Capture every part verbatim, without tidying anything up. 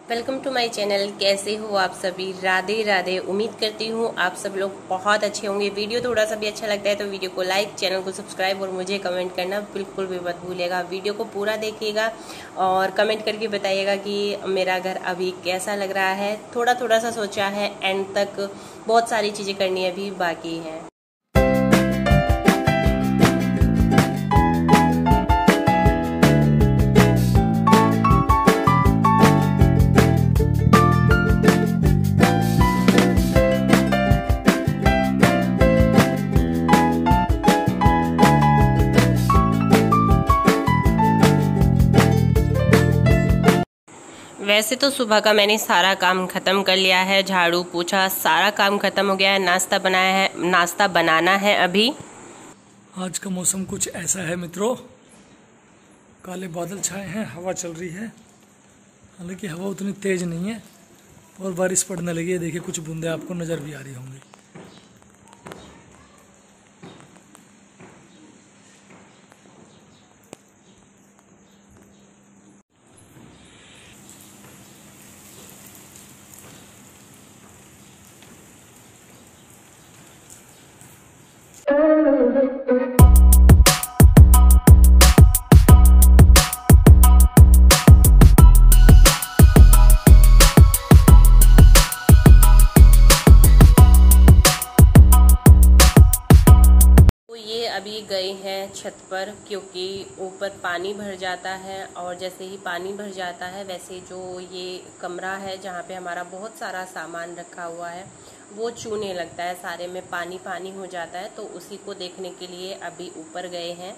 Welcome to my channel. कैसे हो आप सभी? राधे राधे। उम्मीद करती हूँ आप सब लोग बहुत अच्छे होंगे। वीडियो थोड़ा सा भी अच्छा लगता है तो वीडियो को लाइक, चैनल को सब्सक्राइब और मुझे कमेंट करना बिल्कुल भी मत भूलिएगा। वीडियो को पूरा देखिएगा और कमेंट करके बताइएगा कि मेरा घर अभी कैसा लग रहा है। थोड़ा थोड़ा सा सोचा है, एंड तक बहुत सारी चीज़ें करनी अभी बाकी हैं। वैसे तो सुबह का मैंने सारा काम ख़त्म कर लिया है, झाड़ू पोछा सारा काम ख़त्म हो गया है। नाश्ता बनाया है, नाश्ता बनाना है अभी। आज का मौसम कुछ ऐसा है मित्रों, काले बादल छाए हैं, हवा चल रही है। हालांकि हवा उतनी तेज नहीं है और बारिश पड़ने लगी है। देखिए कुछ बूंदे आपको नज़र भी आ रही होंगी। अभी गए हैं छत पर क्योंकि ऊपर पानी भर जाता है और जैसे ही पानी भर जाता है वैसे जो ये कमरा है जहाँ पे हमारा बहुत सारा सामान रखा हुआ है वो चूने लगता है, सारे में पानी पानी हो जाता है। तो उसी को देखने के लिए अभी ऊपर गए हैं।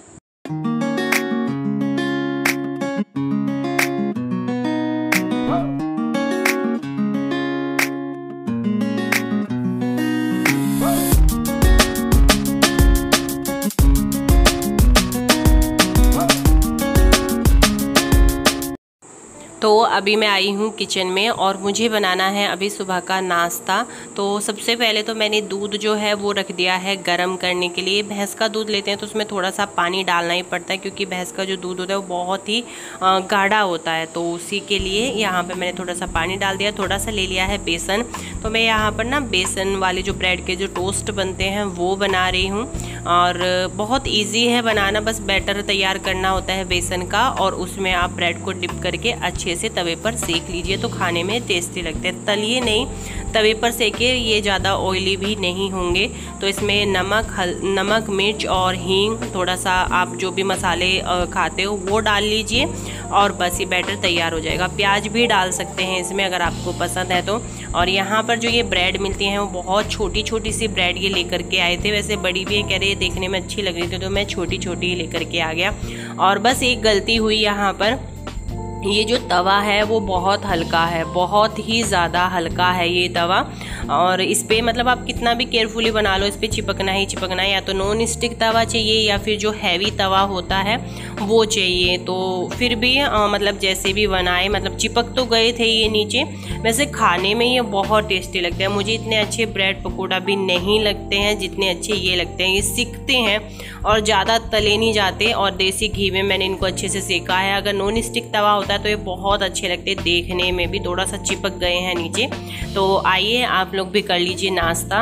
तो अभी मैं आई हूँ किचन में और मुझे बनाना है अभी सुबह का नाश्ता। तो सबसे पहले तो मैंने दूध जो है वो रख दिया है गरम करने के लिए। भैंस का दूध लेते हैं तो उसमें थोड़ा सा पानी डालना ही पड़ता है क्योंकि भैंस का जो दूध होता है वो बहुत ही गाढ़ा होता है। तो उसी के लिए यहाँ पे मैंने थोड़ा सा पानी डाल दिया। थोड़ा सा ले लिया है बेसन। तो मैं यहाँ पर ना बेसन वाले जो ब्रेड के जो टोस्ट बनते हैं वो बना रही हूँ और बहुत ईजी है बनाना। बस बैटर तैयार करना होता है बेसन का और उसमें आप ब्रेड को डिप करके अच्छे से तवे पर सेक लीजिए तो खाने में टेस्टी लगते हैं। तलिए नहीं, तवे पर सेके, ये ज़्यादा ऑयली भी नहीं होंगे। तो इसमें नमक हल नमक मिर्च और हींग, थोड़ा सा आप जो भी मसाले खाते हो वो डाल लीजिए और बस ये बैटर तैयार हो जाएगा। प्याज भी डाल सकते हैं इसमें अगर आपको पसंद है तो। और यहाँ पर जो ये ब्रेड मिलती हैं वो बहुत छोटी छोटी सी ब्रेड ये लेकर के आए थे। वैसे बड़ी भी कह रहे देखने में अच्छी लग रही थी तो मैं छोटी छोटी लेकर के आ गया। और बस एक गलती हुई यहाँ पर, ये जो तवा है वो बहुत हल्का है, बहुत ही ज़्यादा हल्का है ये तवा। और इस पर मतलब आप कितना भी केयरफुली बना लो इस पर चिपकना ही चिपकना है। या तो नॉन स्टिक तवा चाहिए या फिर जो हैवी तवा होता है वो चाहिए। तो फिर भी आ, मतलब जैसे भी बनाए मतलब चिपक तो गए थे ये नीचे। वैसे खाने में ये बहुत टेस्टी लगते हैं। मुझे इतने अच्छे ब्रेड पकौड़ा भी नहीं लगते हैं जितने अच्छे ये लगते हैं। ये सिकते हैं और ज़्यादा तले नहीं जाते और देसी घी में मैंने इनको अच्छे से सेका है। अगर नॉन स्टिक तवा होता है तो ये बहुत अच्छे लगते हैं, देखने में भी थोड़ा सा चिपक गए हैं नीचे। तो आइए आप लोग भी कर लीजिए नाश्ता।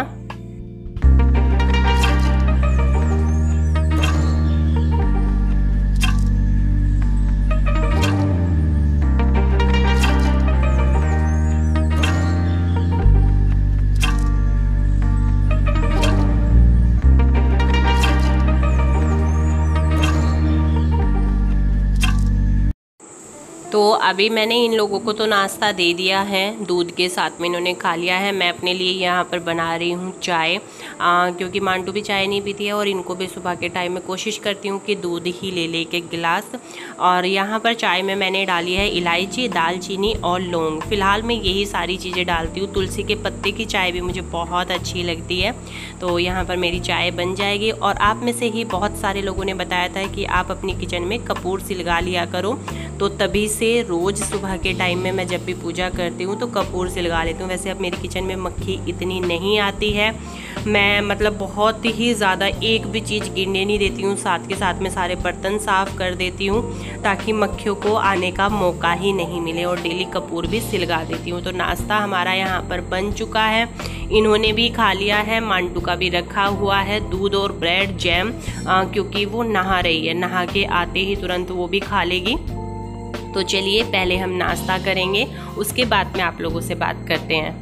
तो अभी मैंने इन लोगों को तो नाश्ता दे दिया है, दूध के साथ में इन्होंने खा लिया है। मैं अपने लिए यहाँ पर बना रही हूँ चाय, क्योंकि मांटू भी चाय नहीं पीती है और इनको भी सुबह के टाइम में कोशिश करती हूँ कि दूध ही ले ले के गिलास। और यहाँ पर चाय में मैंने डाली है इलायची, दालचीनी और लौंग। फ़िलहाल मैं यही सारी चीज़ें डालती हूँ। तुलसी के पत्ते की चाय भी मुझे बहुत अच्छी लगती है। तो यहाँ पर मेरी चाय बन जाएगी। और आप में से ही बहुत सारे लोगों ने बताया था कि आप अपनी किचन में कपूर सी लगा लिया करो। तो तभी से रोज़ सुबह के टाइम में मैं जब भी पूजा करती हूँ तो कपूर सिलगा लेती हूँ। वैसे अब मेरी किचन में मक्खी इतनी नहीं आती है, मैं मतलब बहुत ही ज़्यादा एक भी चीज़ गिरने नहीं देती हूँ, साथ के साथ में सारे बर्तन साफ़ कर देती हूँ ताकि मक्खियों को आने का मौका ही नहीं मिले, और डेली कपूर भी सिलगा देती हूँ। तो नाश्ता हमारा यहाँ पर बन चुका है, इन्होंने भी खा लिया है, मांटू का भी रखा हुआ है, दूध और ब्रेड जैम, आ, क्योंकि वो नहा रही है, नहा के आते ही तुरंत वो भी खा लेगी। तो चलिए पहले हम नाश्ता करेंगे, उसके बाद में आप लोगों से बात करते हैं।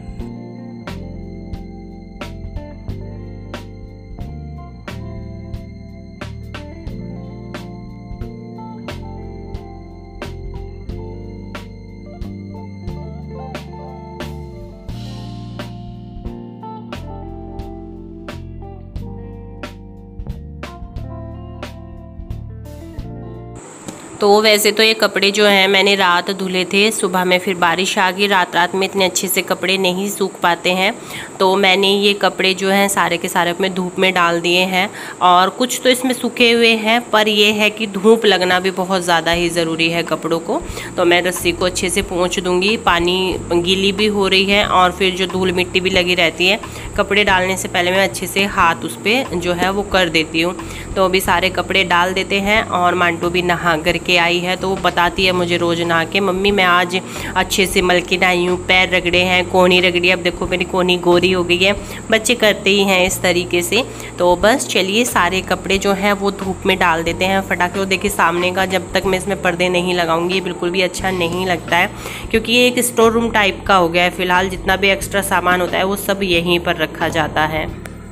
तो वैसे तो ये कपड़े जो हैं मैंने रात धुले थे, सुबह में फिर बारिश आ गई, रात रात में इतने अच्छे से कपड़े नहीं सूख पाते हैं, तो मैंने ये कपड़े जो हैं सारे के सारे अपने धूप में डाल दिए हैं। और कुछ तो इसमें सूखे हुए हैं, पर ये है कि धूप लगना भी बहुत ज़्यादा ही ज़रूरी है कपड़ों को। तो मैं रस्सी को अच्छे से पोंछ दूँगी, पानी गीली भी हो रही है और फिर जो धूल मिट्टी भी लगी रहती है, कपड़े डालने से पहले मैं अच्छे से हाथ उस पर जो है वो कर देती हूँ। तो अभी सारे कपड़े डाल देते हैं, और मांटू भी नहा करके आई है, तो वो बताती है मुझे रोज़ नहा के, मम्मी मैं आज अच्छे से मल के नहाई हूँ, पैर रगड़े हैं, कोहनी रगड़ी, अब देखो मेरी कोहनी गोरी हो गई है। बच्चे करते ही हैं इस तरीके से। तो बस चलिए सारे कपड़े जो हैं वो धूप में डाल देते हैं फटाके। और देखिए सामने का जब तक मैं इसमें पर्दे नहीं लगाऊंगी बिल्कुल भी अच्छा नहीं लगता है, क्योंकि ये एक स्टोर रूम टाइप का हो गया है। फिलहाल जितना भी एक्स्ट्रा सामान होता है वो सब यहीं पर रखा जाता है।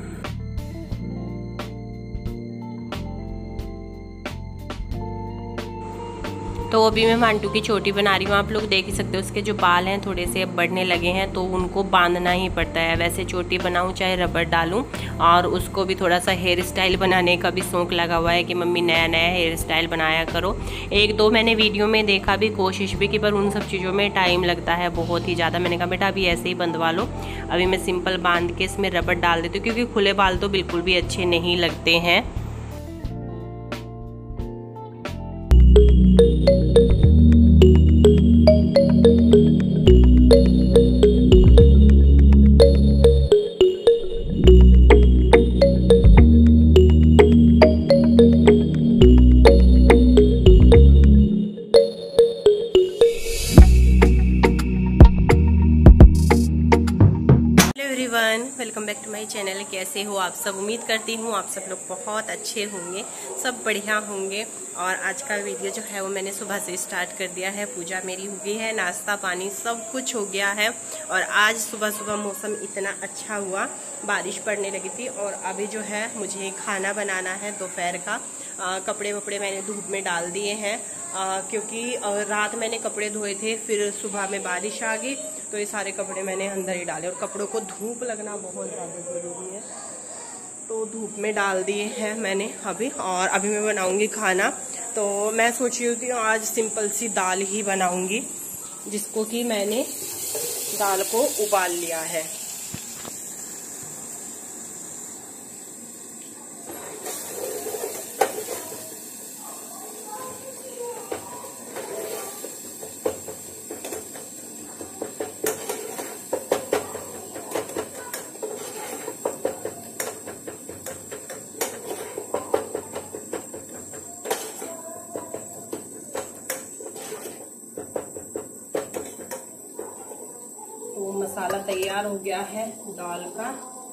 तो अभी मैं मांटू की चोटी बना रही हूँ, आप लोग देख ही सकते हो उसके जो बाल हैं थोड़े से अब बढ़ने लगे हैं, तो उनको बांधना ही पड़ता है। वैसे चोटी बनाऊँ चाहे रबड़ डालूँ, और उसको भी थोड़ा सा हेयर स्टाइल बनाने का भी शौक़ लगा हुआ है कि मम्मी नया नया हेयर स्टाइल बनाया करो। एक दो मैंने वीडियो में देखा भी, कोशिश भी की, पर उन सब चीज़ों में टाइम लगता है बहुत ही ज़्यादा। मैंने कहा बेटा अभी ऐसे ही बंधवा लो, अभी मैं सिंपल बांध के इसमें रबड़ डाल देती हूँ, क्योंकि खुले बाल तो बिल्कुल भी अच्छे नहीं लगते हैं। Welcome back to my channel. कैसे हो आप सब? उम्मीद करती हूँ आप सब लोग बहुत अच्छे होंगे, सब बढ़िया होंगे। और आज का वीडियो जो है वो मैंने सुबह से स्टार्ट कर दिया है। पूजा मेरी हो गई है, नाश्ता पानी सब कुछ हो गया है। और आज सुबह सुबह मौसम इतना अच्छा हुआ, बारिश पड़ने लगी थी। और अभी जो है मुझे खाना बनाना है दोपहर का। आ, कपड़े वपड़े मैंने धूप में डाल दिए हैं, आ, क्योंकि आ, रात मैंने कपड़े धोए थे, फिर सुबह में बारिश आ गई, तो ये सारे कपड़े मैंने अंदर ही डाले। और कपड़ों को धूप लगना बहुत ज़्यादा ज़रूरी है, तो धूप में डाल दिए हैं मैंने अभी। और अभी मैं बनाऊंगी खाना। तो मैं सोच रही थी आज सिंपल सी दाल ही बनाऊंगी, जिसको कि मैंने दाल को उबाल लिया है। तो मसाला तैयार हो गया है दाल का।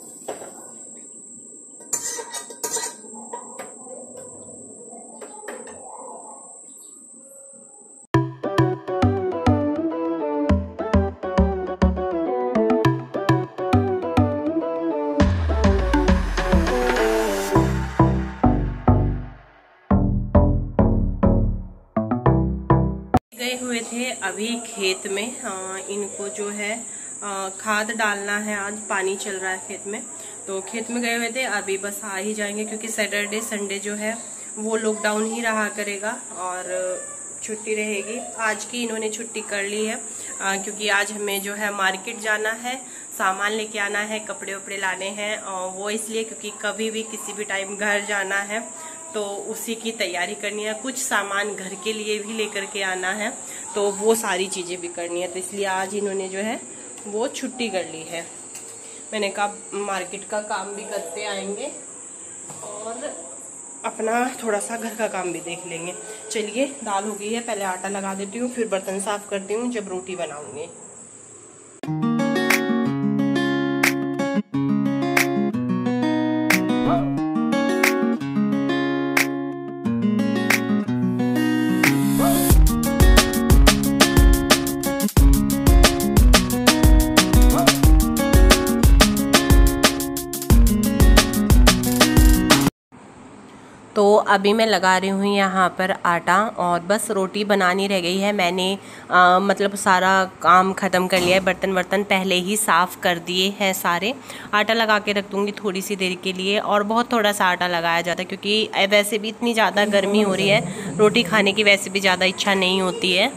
गए हुए थे अभी खेत में, आ, इनको जो है आ, खाद डालना है। आज पानी चल रहा है खेत में, तो खेत में गए हुए थे, अभी बस आ ही जाएंगे, क्योंकि सैटरडे संडे जो है वो लॉकडाउन ही रहा करेगा और छुट्टी रहेगी। आज की इन्होंने छुट्टी कर ली है, आ, क्योंकि आज हमें जो है मार्केट जाना है, सामान लेके आना है, कपड़े वपड़े लाने हैं। और वो इसलिए क्योंकि कभी भी किसी भी टाइम घर जाना है, तो उसी की तैयारी करनी है। कुछ सामान घर के लिए भी लेकर के आना है, तो वो सारी चीज़ें भी करनी है। तो इसलिए आज इन्होंने जो है वो छुट्टी कर ली है। मैंने कहा मार्केट का काम भी करते आएंगे और अपना थोड़ा सा घर का काम भी देख लेंगे। चलिए, दाल हो गई है, पहले आटा लगा देती हूँ, फिर बर्तन साफ करती हूँ जब रोटी बनाऊंगी। तो अभी मैं लगा रही हूँ यहाँ पर आटा और बस रोटी बनानी रह गई है। मैंने आ, मतलब सारा काम ख़त्म कर लिया है, बर्तन वर्तन पहले ही साफ़ कर दिए हैं सारे। आटा लगा के रख दूँगी थोड़ी सी देर के लिए, और बहुत थोड़ा सा आटा लगाया जाता है क्योंकि वैसे भी इतनी ज़्यादा गर्मी हो रही है, रोटी खाने की वैसे भी ज़्यादा इच्छा नहीं होती है।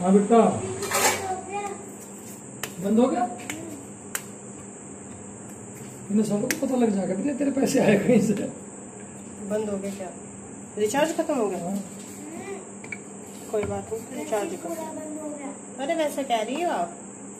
बंद हो गया, सबको पता लग जाएगा तेरे पैसे आए कहीं से। बंद हो गया क्या? रिचार्ज खत्म हो गया? कोई बात नहीं, रिचार्ज खत्म। अरे वैसे कह रही हो आप?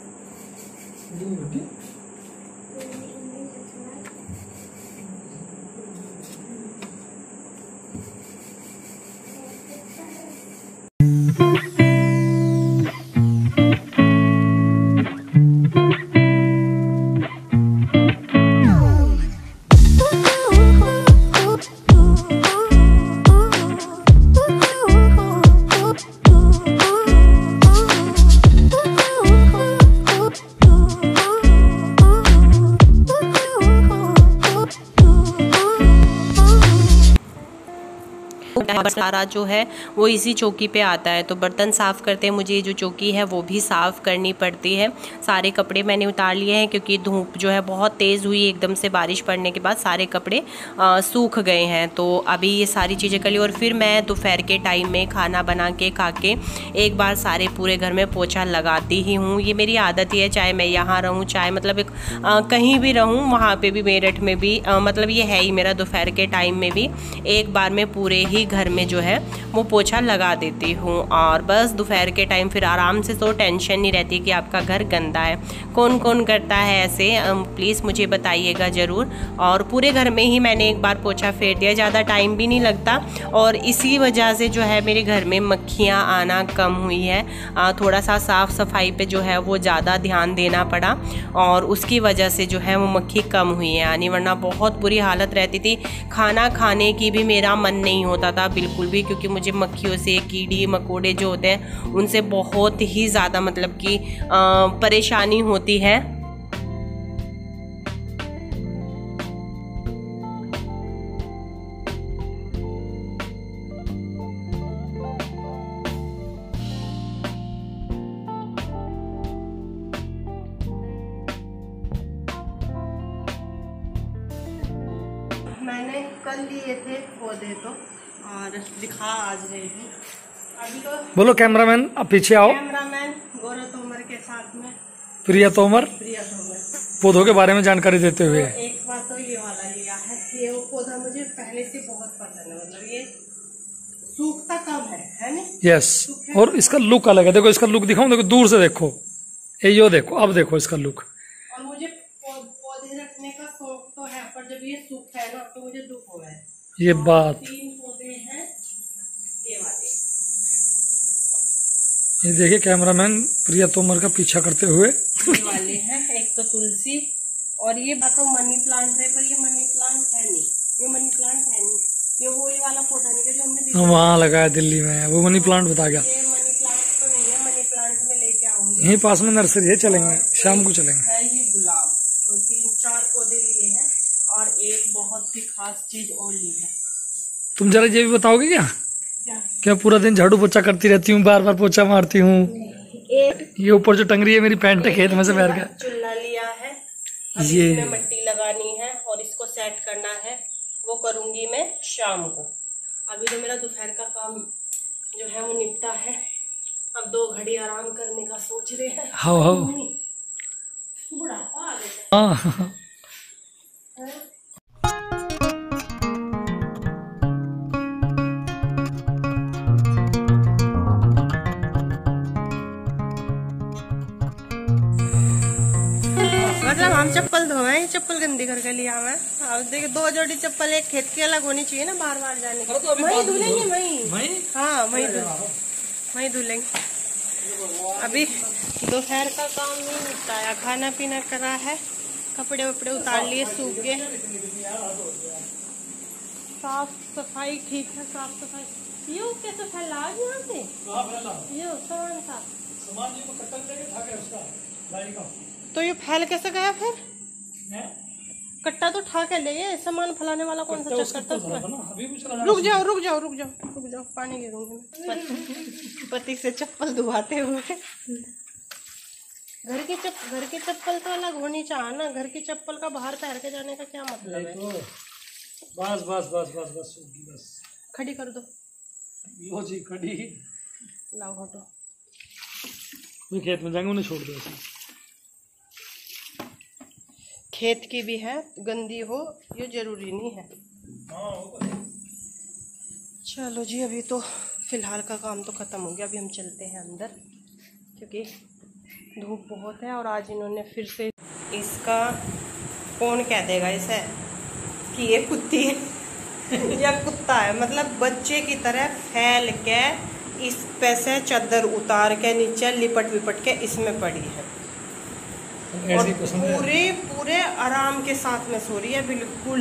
सारा जो है वो इसी चौकी पे आता है, तो बर्तन साफ़ करते हैं मुझे जो चौकी है वो भी साफ़ करनी पड़ती है। सारे कपड़े मैंने उतार लिए हैं क्योंकि धूप जो है बहुत तेज़ हुई, एकदम से बारिश पड़ने के बाद सारे कपड़े आ, सूख गए हैं। तो अभी ये सारी चीज़ें कर ली और फिर मैं दोपहर के टाइम में खाना बना के खा के एक बार सारे पूरे घर में पोछा लगाती ही हूँ। ये मेरी आदत ही है, चाहे मैं यहाँ रहूँ चाहे मतलब एक आ, कहीं भी रहूँ, वहाँ पर भी मेरठ में भी आ, मतलब ये है ही मेरा दोपहर के टाइम में भी एक बार में पूरे ही घर में जो है वो पोछा लगा देती हूँ। और बस दोपहर के टाइम फिर आराम से, तो टेंशन नहीं रहती कि आपका घर गंदा है। कौन कौन करता है ऐसे, प्लीज़ मुझे बताइएगा ज़रूर। और पूरे घर में ही मैंने एक बार पोछा फेर दिया, ज़्यादा टाइम भी नहीं लगता, और इसी वजह से जो है मेरे घर में मक्खियाँ आना कम हुई है। थोड़ा सा साफ़ सफाई पे जो है वो ज़्यादा ध्यान देना पड़ा और उसकी वजह से जो है वो मक्खी कम हुई है, यानी वरना बहुत बुरी हालत रहती थी। खाना खाने की भी मेरा मन नहीं होता था बिल्कुल भी, क्योंकि मुझे मक्खियों से, कीड़ी मकोड़े जो होते हैं उनसे बहुत ही ज़्यादा मतलब कि परेशानी होती है। मैंने कल लिए थे पौधे तो, और दिखा आज रही हूँ। अभी तो बोलो कैमरामैन, अब पीछे आओ। कैमरामैन गौरव तोमर के साथ में प्रिया तोमर प्रिया तोमर पौधों के बारे में जानकारी देते हुए। तो एक बार तो ये वाला लिया है, ये वो पौधा मुझे पहले से बहुत पसंद है, मतलब ये सूखता कम है, है नहीं? यस, और इसका लुक अलग है। देखो इसका लुक दिखाऊं, देखो दूर से देखो, ये यो देखो, अब देखो इसका लुक। और मुझे पौधे रखने का शौक तो है, पर जब ये सूखता है ना तो मुझे दुख हो है। ये बात, तीन पौधे हैं ये वाले, ये देखिए कैमरामैन प्रिया तोमर का पीछा करते हुए। ये वाले हैं, एक तो तुलसी, और ये बात तो मनी प्लांट है, पर ये मनी प्लांट है नहीं, ये मनी प्लांट है नहीं, ये वही वाला पौधा नहीं जो हमने वहाँ लगाया दिल्ली में, वो मनी प्लांट बता गया। ये मनी प्लांट तो नहीं है, मनी प्लांट में लेके आऊंगी। यहीं पास में नर्सरी है, चलेंगे शाम को चलेंगे। है ये गुलाब, तो तीन चार पौधे लिए हैं और एक बहुत ही खास चीज और ली है। तुम जरा ये भी बताओगे क्या? क्या? क्या पूरा दिन झाड़ू पोछा करती रहती हूँ, बार बार पोछा मारती हूँ? ये ऊपर जो टंग रही है मेरी पैंट है, खेत में से बैठ गया। चुल्ला लिया है, ये इसमें मिट्टी लगानी है और इसको सेट करना है, वो करूंगी मैं शाम को। अभी तो मेरा दोपहर का काम जो है वो निपटा है, अब दो घड़ी आराम करने का सोच रहे हैं। हाँ हाँ बुढ़ापा आ गया। हाँ हम चप्पल धोए, चप्पल गंदी करके लिया मैं। अब देखिए दो जोड़ी चप्पल, एक खेत की अलग होनी चाहिए ना बार बार जाने की। तो वही धुलेंगे वही, हाँ वही वही धुलेंगे। अभी दोपहर का काम नहीं निपटाया, खाना पीना करा है, कपड़े वपड़े उतार लिए सूख गए, साफ सफाई ठीक है, साफ सफाई यो कैसे फैला यहाँ से यो सामान था तो ये फैल कैसे गया फिर? कट्टा तो ठा के ले गए, सामान फैलाने वाला कौन सा चक्कर था? रुक जाओ रुक जाओ रुक जाओ रुक जाओ, पानी गिरूंगी पति से चप्पल धुआते हुए। घर की चप घर की चप्पल तो अलग होनी चाहिए ना, घर की चप्पल का बाहर पहन के जाने का क्या मतलब है? बस बस बस बस बस बस खड़ी कर दो। लो जी खड़ी, लाओ हटो। खेत में जाएंगे उन्हें छोड़ दो ऐसे। खेत की भी है, गंदी हो ये जरूरी नहीं है। चलो जी अभी तो फिलहाल का काम तो ख़त्म हो गया, अभी हम चलते हैं अंदर क्योंकि धूप बहुत है। और आज इन्होंने फिर से, इसका कौन कह देगा इसे कि ये कुत्ती है या कुत्ता है, मतलब बच्चे की तरह फैल के इस पे से चादर उतार के नीचे लिपट विपट के इसमें पड़ी है और पूरे पूरे आराम के साथ में सो रही है बिल्कुल।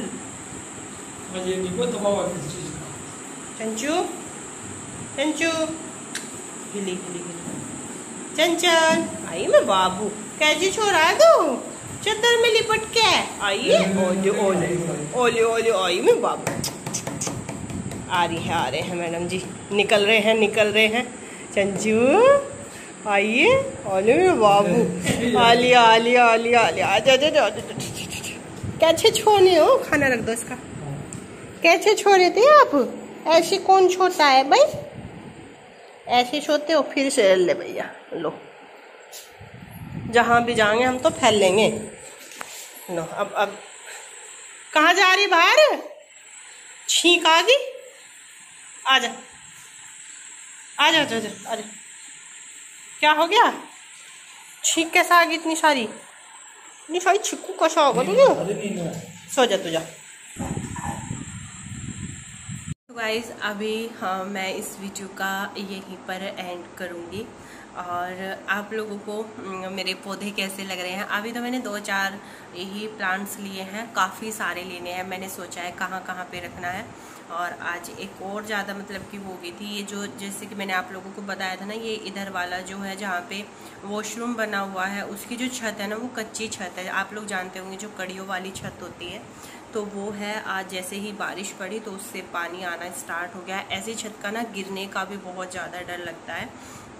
चंचू चंचू गिली गिली गिली चंचल आई मैं बाबू कैजी छोड़ा दो चादर में लिपट के आइए। ओले ओले ओले ओले आई मैं बाबू। आ रही है आ रहे हैं मैडम जी, निकल रहे हैं निकल रहे हैं। चंचू आइए, ओले मेरे बाबू, आलिया आलिया आलिया आलिया आजा आजा आजा। कैसे छोड़ने हो, खाना रख दो इसका। कैसे छोड़े थे आप? ऐसे कौन छोड़ता है भाई? ऐसे छोड़ते हो फिर से ले भैया लो, जहाँ भी जाएंगे हम तो फैल लेंगे। लो अब अब कहाँ जा रही बाहर? छींक आ गई, आजा आजा आजा आजा आजा। क्या हो गया? छींक कैसा आ गई इतनी सारी? इतनी सारी छिक्कू कैसा होगा तुझे? सो जा तू जा। गाइस अभी हाँ मैं इस वीडियो का यहीं पर एंड करूँगी और आप लोगों को मेरे पौधे कैसे लग रहे हैं। अभी तो मैंने दो चार यही प्लांट्स लिए हैं, काफ़ी सारे लेने हैं। मैंने सोचा है कहाँ कहाँ पे रखना है और आज एक और ज़्यादा मतलब कि हो गई थी। ये जो जैसे कि मैंने आप लोगों को बताया था ना, ये इधर वाला जो है जहाँ पे वॉशरूम बना हुआ है उसकी जो छत है ना वो कच्ची छत है। आप लोग जानते होंगे जो कड़ियों वाली छत होती है तो वो है। आज जैसे ही बारिश पड़ी तो उससे पानी आना स्टार्ट हो गया है। ऐसी छत का ना गिरने का भी बहुत ज़्यादा डर लगता है।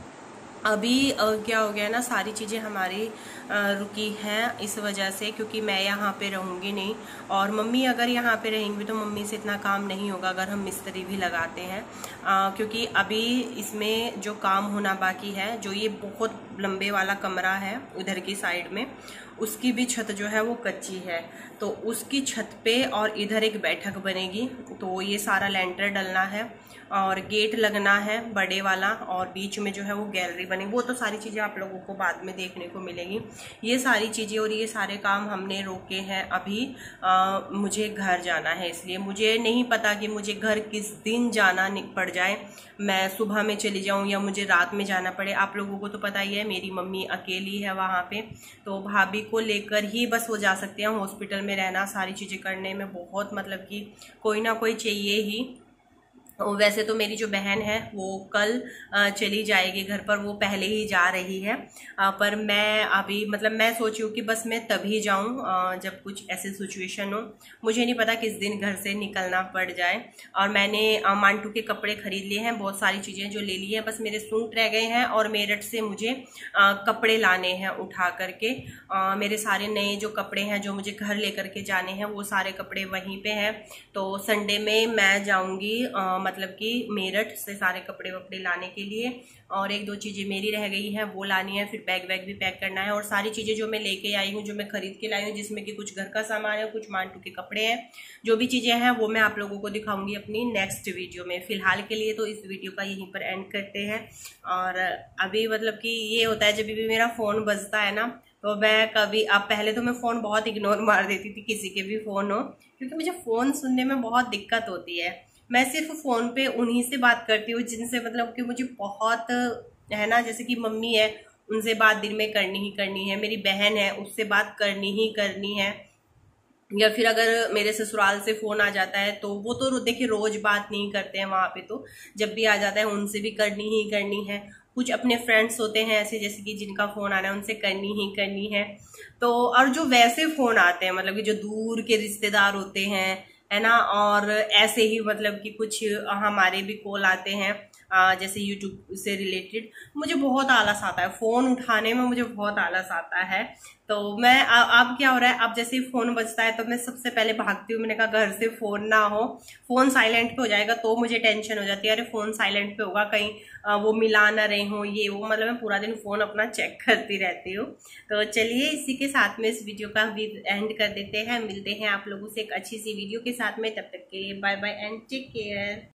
अभी आ, क्या हो गया ना, सारी चीज़ें हमारी आ, रुकी हैं इस वजह से क्योंकि मैं यहाँ पे रहूँगी नहीं और मम्मी अगर यहाँ पे रहेंगी तो मम्मी से इतना काम नहीं होगा अगर हम मिस्त्री भी लगाते हैं। आ, क्योंकि अभी इसमें जो काम होना बाकी है, जो ये बहुत लंबे वाला कमरा है उधर की साइड में, उसकी भी छत जो है वो कच्ची है तो उसकी छत पे और इधर एक बैठक बनेगी तो ये सारा लेंटर डलना है और गेट लगना है बड़े वाला और बीच में जो है वो गैलरी बनेगी। वो तो सारी चीज़ें आप लोगों को बाद में देखने को मिलेगी। ये सारी चीज़ें और ये सारे काम हमने रोके हैं अभी। आ, मुझे घर जाना है, इसलिए मुझे नहीं पता कि मुझे घर किस दिन जाना पड़ जाए। मैं सुबह में चली जाऊं या मुझे रात में जाना पड़े। आप लोगों को तो पता ही है मेरी मम्मी अकेली है वहाँ पे, तो भाभी को लेकर ही बस वो जा सकते हैं। हॉस्पिटल में रहना, सारी चीज़ें करने में बहुत मतलब कि कोई ना कोई चाहिए ही। वैसे तो मेरी जो बहन है वो कल चली जाएगी घर पर, वो पहले ही जा रही है, पर मैं अभी मतलब मैं सोची हूँ कि बस मैं तभी जाऊँ जब कुछ ऐसे सिचुएशन हो। मुझे नहीं पता किस दिन घर से निकलना पड़ जाए। और मैंने मांटू के कपड़े खरीद लिए हैं, बहुत सारी चीज़ें जो ले ली हैं, बस मेरे सूट रह गए हैं और मेरठ से मुझे कपड़े लाने हैं उठा करके। मेरे सारे नए जो कपड़े हैं जो मुझे घर लेकर के जाने हैं वो सारे कपड़े वहीं पे हैं। तो संडे में मैं जाऊँगी मतलब कि मेरठ से सारे कपड़े वपड़े लाने के लिए और एक दो चीज़ें मेरी रह गई हैं वो लानी है, फिर बैग वैग भी पैक करना है। और सारी चीज़ें जो मैं लेके आई हूँ, जो मैं खरीद के लाई हूँ, जिसमें कि कुछ घर का सामान है, कुछ मांटू के कपड़े हैं, जो भी चीज़ें हैं वो मैं आप लोगों को दिखाऊंगी अपनी नेक्स्ट वीडियो में। फिलहाल के लिए तो इस वीडियो का यहीं पर एंड करते हैं। और अभी मतलब कि ये होता है जब भी मेरा फ़ोन बजता है ना तो मैं कभी, अब पहले तो मैं फ़ोन बहुत इग्नोर मार देती थी, किसी के भी फ़ोन हो, क्योंकि मुझे फ़ोन सुनने में बहुत दिक्कत होती है। मैं सिर्फ फ़ोन पे उन्हीं से बात करती हूँ जिनसे मतलब कि मुझे बहुत है ना, जैसे कि मम्मी है, उनसे बात दिन में करनी ही करनी है, मेरी बहन है उससे बात करनी ही करनी है, या फिर अगर मेरे ससुराल से फ़ोन आ जाता है तो वो तो देखिए रोज़ बात नहीं करते हैं वहाँ पे, तो जब भी आ जाता है उनसे भी करनी ही करनी है। कुछ अपने फ्रेंड्स होते हैं ऐसे, जैसे कि जिनका फ़ोन आना है उनसे करनी ही करनी है। तो और जो वैसे फ़ोन आते हैं, मतलब कि जो दूर के रिश्तेदार होते हैं, है ना, और ऐसे ही मतलब कि कुछ हमारे भी कॉल आते हैं जैसे यूट्यूब से रिलेटेड, मुझे बहुत आलस आता है फ़ोन उठाने में, मुझे बहुत आलस आता है। तो मैं अब क्या हो रहा है, अब जैसे ही फ़ोन बजता है तो मैं सबसे पहले भागती हूँ, मैंने कहा घर से फ़ोन ना हो, फ़ोन साइलेंट पे हो जाएगा तो मुझे टेंशन हो जाती है, अरे फ़ोन साइलेंट पे होगा कहीं वो मिला ना रही हो, ये वो, मतलब मैं पूरा दिन फ़ोन अपना चेक करती रहती हूँ। तो चलिए इसी के साथ में इस वीडियो का भी एंड कर देते हैं, मिलते हैं आप लोगों से एक अच्छी सी वीडियो के साथ में, तब तक के लिए bye bye and take care.